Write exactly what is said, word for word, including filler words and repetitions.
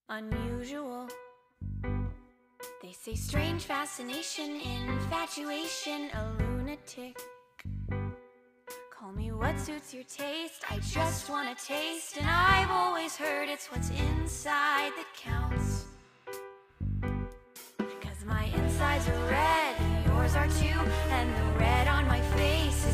unusual. They say strange fascination, infatuation, a lunatic. Call me what suits your taste, I just want a taste. And I've always heard it's what's inside that counts. Cause my insides are red, yours are too. And the red on my face